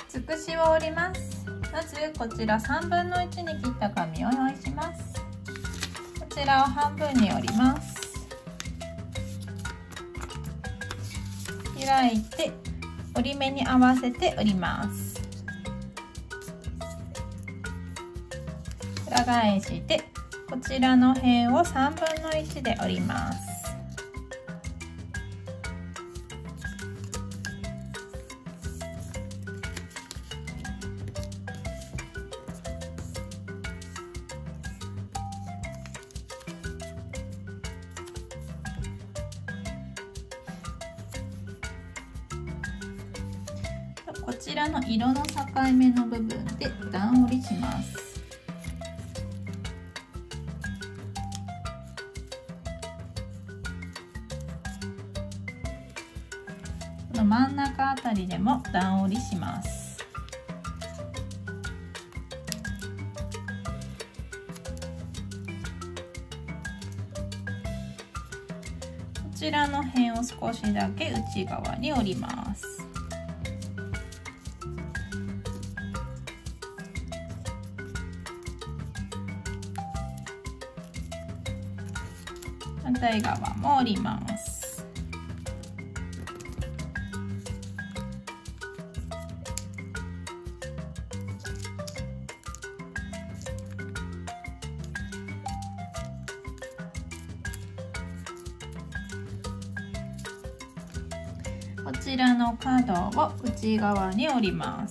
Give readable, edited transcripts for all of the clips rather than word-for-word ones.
つくしを折ります。まずこちら1/3に切った紙を用意します。こちらを半分に折ります。開いて折り目に合わせて折ります。裏返してこちらの辺を1/3で折ります。こちらの色の境目の部分で段折りします。この真ん中あたりでも段折りします。こちらの辺を少しだけ内側に折ります。反対側も折ります。こちらの角を内側に折ります。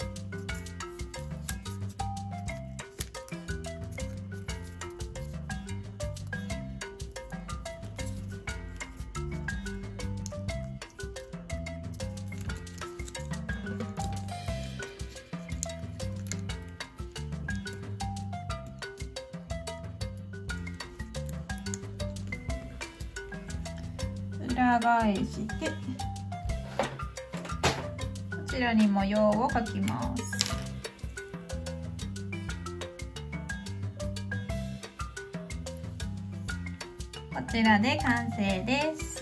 裏返してこちらに模様を描きます。こちらで完成です。